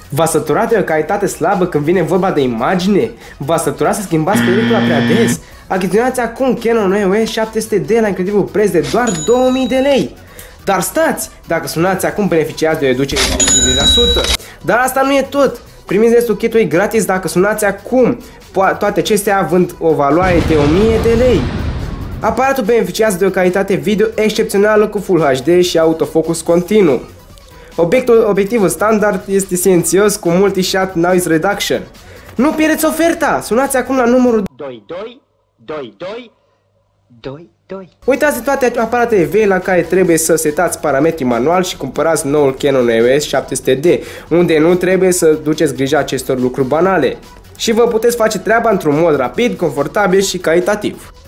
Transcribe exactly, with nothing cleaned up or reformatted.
V-a săturat de o calitate slabă când vine vorba de imagine? V-a săturat să schimbați pelicula prea des? Achiziționați acum Canon E O S șapte sute D la incredibil preț de doar două mii de lei. Dar stați! Dacă sunați acum, beneficiați de o reducere de cincizeci la sută. Dar asta nu e tot! Primiți restul kitului gratis dacă sunați acum, toate acestea având o valoare de o mie de lei. Aparatul beneficiază de o calitate video excepțională cu Full H D și autofocus continuu. Obiectul, obiectivul standard este silențios cu multi-shot noise reduction. Nu pierdeți oferta! Sunați acum la numărul doi doi doi doi doi doi. Uitați toate aparatele vechi la care trebuie să setați parametrii manual și cumpărați noul Canon E O S șapte sute D, unde nu trebuie să duceți grijă acestor lucruri banale. Și vă puteți face treaba într-un mod rapid, confortabil și calitativ.